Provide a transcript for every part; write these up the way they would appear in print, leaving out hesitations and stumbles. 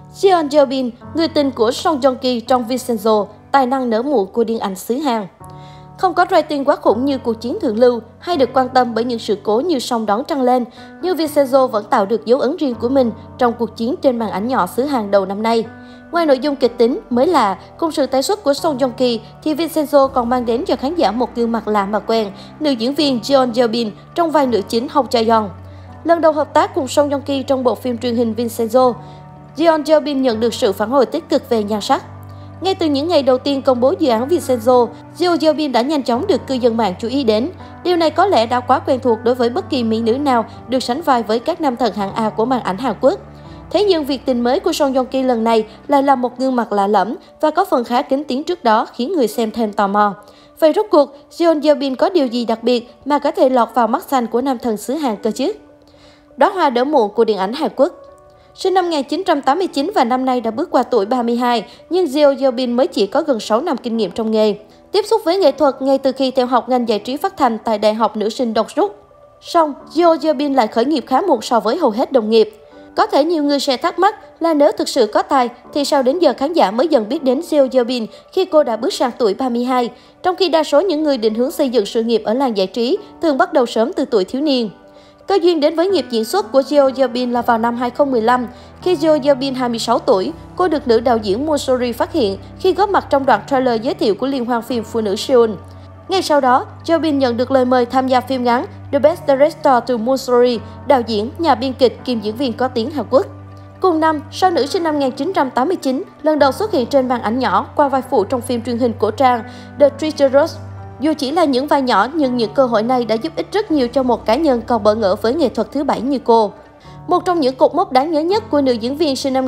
Jeon Yeobin, người tình của Song Joong Ki trong Vincenzo, tài năng nở mụn của điện ảnh xứ Hàn. Không có rating quá khủng như Cuộc chiến thượng lưu hay được quan tâm bởi những sự cố như Song đón trăng lên, nhưng Vincenzo vẫn tạo được dấu ấn riêng của mình trong cuộc chiến trên màn ảnh nhỏ xứ Hàn đầu năm nay. Ngoài nội dung kịch tính, mới lạ, cùng sự tái xuất của Song Joong Ki, thì Vincenzo còn mang đến cho khán giả một gương mặt lạ mà quen, nữ diễn viên Jeon Yeobin trong vai nữ chính Hong Chae-young. Lần đầu hợp tác cùng Song Joong Ki trong bộ phim truyền hình Vincenzo, Jeon Yeobin nhận được sự phản hồi tích cực về nhan sắc. Ngay từ những ngày đầu tiên công bố dự án Vincenzo, Jeon Yeobin đã nhanh chóng được cư dân mạng chú ý đến. Điều này có lẽ đã quá quen thuộc đối với bất kỳ mỹ nữ nào được sánh vai với các nam thần hạng A của màn ảnh Hàn Quốc. Thế nhưng việc tình mới của Song Joong Ki lần này lại là một gương mặt lạ lẫm và có phần khá kín tiếng trước đó, khiến người xem thêm tò mò. Vậy rốt cuộc, Jeon Yeobin có điều gì đặc biệt mà có thể lọt vào mắt xanh của nam thần xứ Hàn cơ chứ? Đóa hoa đỡ muộn của điện ảnh Hàn Quốc. Sinh năm 1989 và năm nay đã bước qua tuổi 32, nhưng Jeon Yeobin mới chỉ có gần 6 năm kinh nghiệm trong nghề. Tiếp xúc với nghệ thuật ngay từ khi theo học ngành giải trí phát thanh tại Đại học Nữ sinh Dongguk. Song, Jeon Yeobin lại khởi nghiệp khá muộn so với hầu hết đồng nghiệp. Có thể nhiều người sẽ thắc mắc là nếu thực sự có tài thì sao đến giờ khán giả mới dần biết đến Jeon Yeobin khi cô đã bước sang tuổi 32, trong khi đa số những người định hướng xây dựng sự nghiệp ở làng giải trí thường bắt đầu sớm từ tuổi thiếu niên. Cơ duyên đến với nghiệp diễn xuất của Jeon Yeobin là vào năm 2015. Khi Jeon Yeobin 26 tuổi, cô được nữ đạo diễn Moon So-ri phát hiện khi góp mặt trong đoạn trailer giới thiệu của liên hoan phim Phụ nữ Seoul. Ngay sau đó, Yeobin nhận được lời mời tham gia phim ngắn The Best Director từ Moon So-ri, đạo diễn, nhà biên kịch kiêm diễn viên có tiếng Hàn Quốc. Cùng năm, sao nữ sinh năm 1989 lần đầu xuất hiện trên màn ảnh nhỏ qua vai phụ trong phim truyền hình cổ trang The Treacherous. Dù chỉ là những vai nhỏ, nhưng những cơ hội này đã giúp ích rất nhiều cho một cá nhân còn bỡ ngỡ với nghệ thuật thứ bảy như cô. Một trong những cột mốc đáng nhớ nhất của nữ diễn viên sinh năm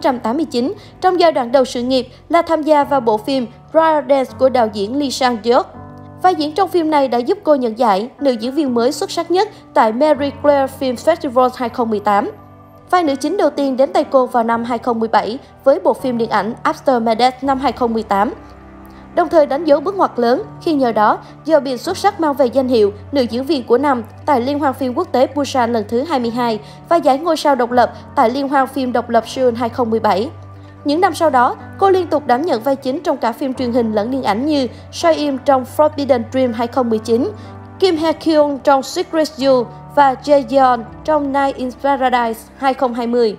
1989 trong giai đoạn đầu sự nghiệp là tham gia vào bộ phim Royal Dance của đạo diễn Lee Sang-deok. Vai diễn trong phim này đã giúp cô nhận giải nữ diễn viên mới xuất sắc nhất tại Marie Claire Film Festival 2018. Vai nữ chính đầu tiên đến tay cô vào năm 2017 với bộ phim điện ảnh After My Death năm 2018. Đồng thời đánh dấu bước ngoặt lớn khi nhờ đó, Yeobin xuất sắc mang về danh hiệu nữ diễn viên của năm tại Liên hoan phim quốc tế Busan lần thứ 22 và giải ngôi sao độc lập tại Liên hoan phim độc lập Seoul 2017. Những năm sau đó, cô liên tục đảm nhận vai chính trong cả phim truyền hình lẫn điện ảnh như Choi Im trong Forbidden Dream 2019, Kim Hye Kyung trong Secret You và Jae Yeon trong Night in Paradise 2020.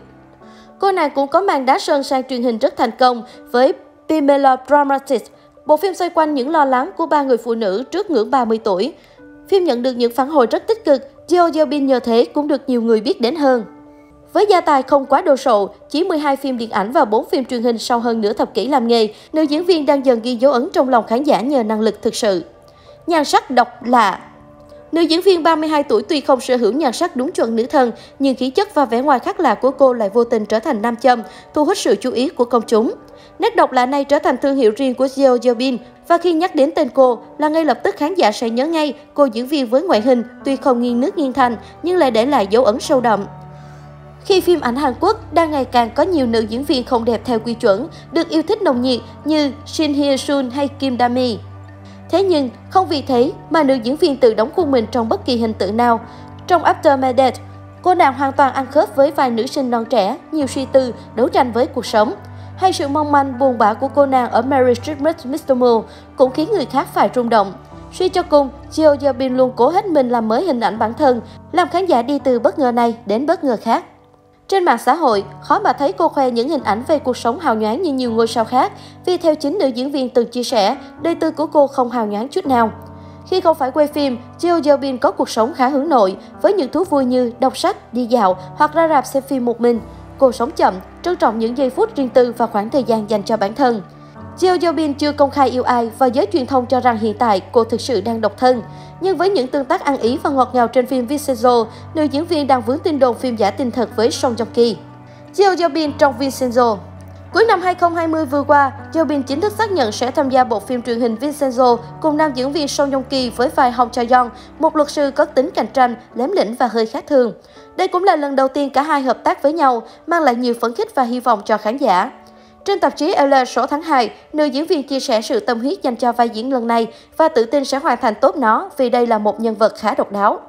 Cô nàng cũng có màn đá sân sang truyền hình rất thành công với Be Melodramatic, bộ phim xoay quanh những lo lắng của ba người phụ nữ trước ngưỡng 30 tuổi. Phim nhận được những phản hồi rất tích cực, Jeon Yeobin nhờ thế cũng được nhiều người biết đến hơn. Với gia tài không quá đồ sộ, chỉ 12 phim điện ảnh và 4 phim truyền hình sau hơn nửa thập kỷ làm nghề, nữ diễn viên đang dần ghi dấu ấn trong lòng khán giả nhờ năng lực thực sự. Nhan sắc độc lạ. Nữ diễn viên 32 tuổi tuy không sở hữu nhan sắc đúng chuẩn nữ thần, nhưng khí chất và vẻ ngoài khác lạ của cô lại vô tình trở thành nam châm, thu hút sự chú ý của công chúng. Nét độc lạ này trở thành thương hiệu riêng của Jeon Yeobin và khi nhắc đến tên cô là ngay lập tức khán giả sẽ nhớ ngay cô diễn viên với ngoại hình tuy không nghiêng nước nghiêng thành nhưng lại để lại dấu ấn sâu đậm. Khi phim ảnh Hàn Quốc đang ngày càng có nhiều nữ diễn viên không đẹp theo quy chuẩn, được yêu thích nồng nhiệt như Shin Hye Sun hay Kim Da Mi. Thế nhưng, không vì thế mà nữ diễn viên tự đóng khuôn mình trong bất kỳ hình tượng nào. Trong After My Death, cô nàng hoàn toàn ăn khớp với vai nữ sinh non trẻ, nhiều suy tư, đấu tranh với cuộc sống. Hay sự mong manh, buồn bã của cô nàng ở Mary Street Meets Mr. Moon cũng khiến người khác phải rung động. Suy cho cùng, Jeon Yeobin luôn cố hết mình làm mới hình ảnh bản thân, làm khán giả đi từ bất ngờ này đến bất ngờ khác. Trên mạng xã hội, khó mà thấy cô khoe những hình ảnh về cuộc sống hào nhoáng như nhiều ngôi sao khác, vì theo chính nữ diễn viên từng chia sẻ, đời tư của cô không hào nhoáng chút nào. Khi không phải quay phim, Jeon Yeobin có cuộc sống khá hướng nội, với những thú vui như đọc sách, đi dạo hoặc ra rạp xem phim một mình. Cô sống chậm, trân trọng những giây phút riêng tư và khoảng thời gian dành cho bản thân. Jeon Yeobin chưa công khai yêu ai và giới truyền thông cho rằng hiện tại cô thực sự đang độc thân. Nhưng với những tương tác ăn ý và ngọt ngào trên phim Vincenzo, nữ diễn viên đang vướng tin đồn phim giả tin thật với Song Joong Ki. Jeon Yeobin trong Vincenzo. Cuối năm 2020 vừa qua, Yeobin chính thức xác nhận sẽ tham gia bộ phim truyền hình Vincenzo cùng nam diễn viên Song Joong Ki với vai Hong Chae-young, một luật sư có tính cạnh tranh, lém lĩnh và hơi khác thường. Đây cũng là lần đầu tiên cả hai hợp tác với nhau, mang lại nhiều phấn khích và hy vọng cho khán giả. Trên tạp chí Elle số tháng 2, nữ diễn viên chia sẻ sự tâm huyết dành cho vai diễn lần này và tự tin sẽ hoàn thành tốt nó vì đây là một nhân vật khá độc đáo.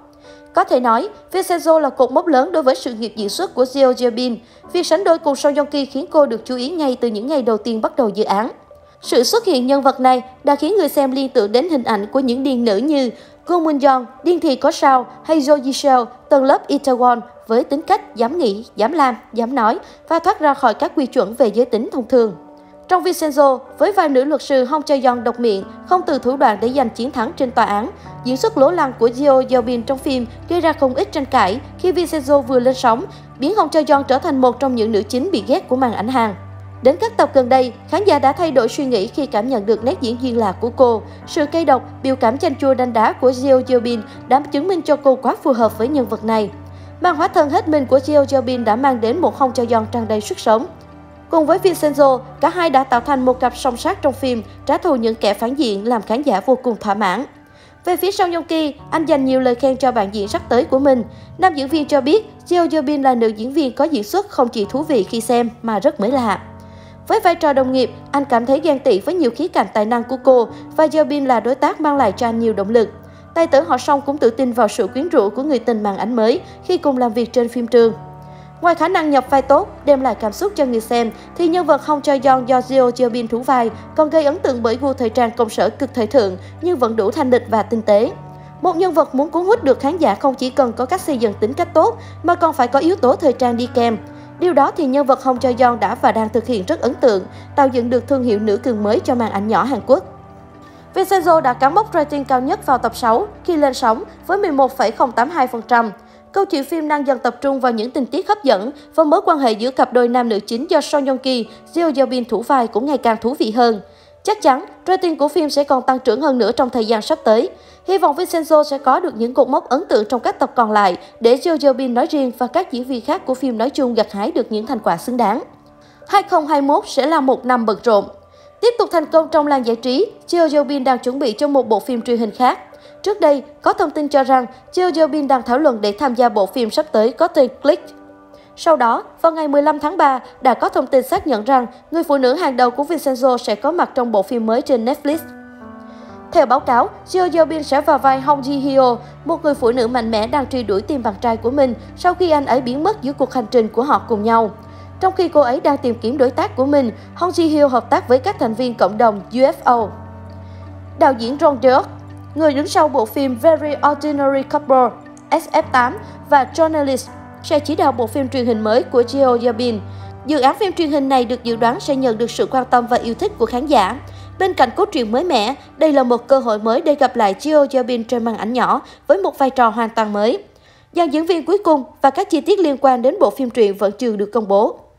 Có thể nói, Vincenzo là cột mốc lớn đối với sự nghiệp diễn xuất của Seo Yeon-bin. Việc sánh đôi cùng Song Joong Ki khiến cô được chú ý ngay từ những ngày đầu tiên bắt đầu dự án. Sự xuất hiện nhân vật này đã khiến người xem liên tưởng đến hình ảnh của những điên nữ như Go Moon-yeon, điên thì có sao, hay Jo Ji-seo, tầng lớp Itaewon với tính cách dám nghĩ, dám làm, dám nói và thoát ra khỏi các quy chuẩn về giới tính thông thường. Trong Vincenzo, với vai nữ luật sư Hong Chae-yeon độc miệng, không từ thủ đoạn để giành chiến thắng trên tòa án, diễn xuất lố lăng của Seo Yeon-bin trong phim gây ra không ít tranh cãi khi Vincenzo vừa lên sóng, biến Hong Chae-yeon trở thành một trong những nữ chính bị ghét của màn ảnh Hàn. Đến các tập gần đây, khán giả đã thay đổi suy nghĩ khi cảm nhận được nét diễn duyên lạc của cô. Sự cay độc, biểu cảm chanh chua đanh đá của Seo Yeon-bin đã chứng minh cho cô quá phù hợp với nhân vật này. Màn hóa thân hết mình của Seo Yeon-bin đã mang đến một Hong Chae-yeon tràn đầy sức sống. Cùng với Vincenzo, cả hai đã tạo thành một cặp song sát trong phim, trả thù những kẻ phản diện làm khán giả vô cùng thỏa mãn. Về phía Song Joong Ki, anh dành nhiều lời khen cho bạn diễn sắp tới của mình. Nam diễn viên cho biết, Seo Yeon-bin là nữ diễn viên có diễn xuất không chỉ thú vị khi xem mà rất mới lạ. Với vai trò đồng nghiệp, anh cảm thấy ghen tị với nhiều khía cạnh tài năng của cô và Yeon-bin là đối tác mang lại cho anh nhiều động lực. Tài tử họ Song cũng tự tin vào sự quyến rũ của người tình màn ảnh mới khi cùng làm việc trên phim trường. Ngoài khả năng nhập vai tốt, đem lại cảm xúc cho người xem, thì nhân vật Hong Chae-yeon do Seo Yeon-bin thủ vai còn gây ấn tượng bởi gu thời trang công sở cực thời thượng nhưng vẫn đủ thanh lịch và tinh tế. Một nhân vật muốn cuốn hút được khán giả không chỉ cần có cách xây dựng tính cách tốt mà còn phải có yếu tố thời trang đi kèm. Điều đó thì nhân vật Hong Chae-yeon đã và đang thực hiện rất ấn tượng, tạo dựng được thương hiệu nữ cường mới cho màn ảnh nhỏ Hàn Quốc. Vincenzo đã cán mốc rating cao nhất vào tập 6 khi lên sóng với 11,082%. Câu chuyện phim đang dần tập trung vào những tình tiết hấp dẫn và mối quan hệ giữa cặp đôi nam nữ chính do Song Joong Ki, Seo Yeon-bin thủ vai cũng ngày càng thú vị hơn. Chắc chắn, rating của phim sẽ còn tăng trưởng hơn nữa trong thời gian sắp tới. Hy vọng Vincenzo sẽ có được những cột mốc ấn tượng trong các tập còn lại để Seo Yeon-bin nói riêng và các diễn viên khác của phim nói chung gặt hái được những thành quả xứng đáng. 2021 sẽ là một năm bận rộn. Tiếp tục thành công trong làng giải trí, Seo Yeon-bin đang chuẩn bị cho một bộ phim truyền hình khác. Trước đây, có thông tin cho rằng Seo Yeon-bin đang thảo luận để tham gia bộ phim sắp tới có tên Click. Sau đó, vào ngày 15 tháng 3, đã có thông tin xác nhận rằng người phụ nữ hàng đầu của Vincenzo sẽ có mặt trong bộ phim mới trên Netflix. Theo báo cáo, Seo Yeon-bin sẽ vào vai Hong Ji-hyo, một người phụ nữ mạnh mẽ đang truy đuổi tìm bạn trai của mình sau khi anh ấy biến mất giữa cuộc hành trình của họ cùng nhau. Trong khi cô ấy đang tìm kiếm đối tác của mình, Hong Ji-hyo hợp tác với các thành viên cộng đồng UFO. Đạo diễn Jong Deok, người đứng sau bộ phim Very Ordinary Couple, SF8 và Journalist, sẽ chỉ đạo bộ phim truyền hình mới của Seo Yeon-bin. Dự án phim truyền hình này được dự đoán sẽ nhận được sự quan tâm và yêu thích của khán giả. Bên cạnh cốt truyện mới mẻ, đây là một cơ hội mới để gặp lại Seo Yeon-bin trên màn ảnh nhỏ với một vai trò hoàn toàn mới. Dàn diễn viên cuối cùng và các chi tiết liên quan đến bộ phim truyện vẫn chưa được công bố.